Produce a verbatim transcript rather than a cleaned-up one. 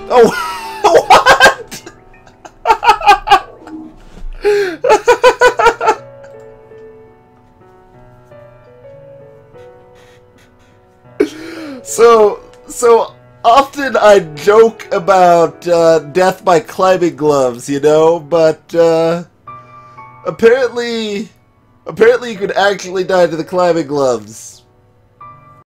Oh, what? so, so often I joke about uh, death by climbing gloves, you know, but uh, apparently, apparently you could actually die to the climbing gloves.